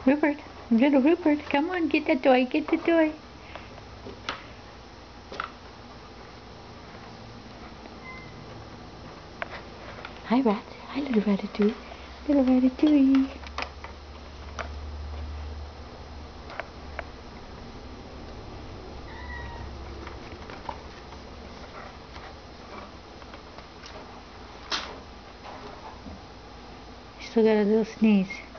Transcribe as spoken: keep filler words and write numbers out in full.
Rupert, little Rupert, come on, get the toy, get the toy. Hi, Rat. Hi, little Ratatouille. Little Ratatouille. Still got a little sneeze.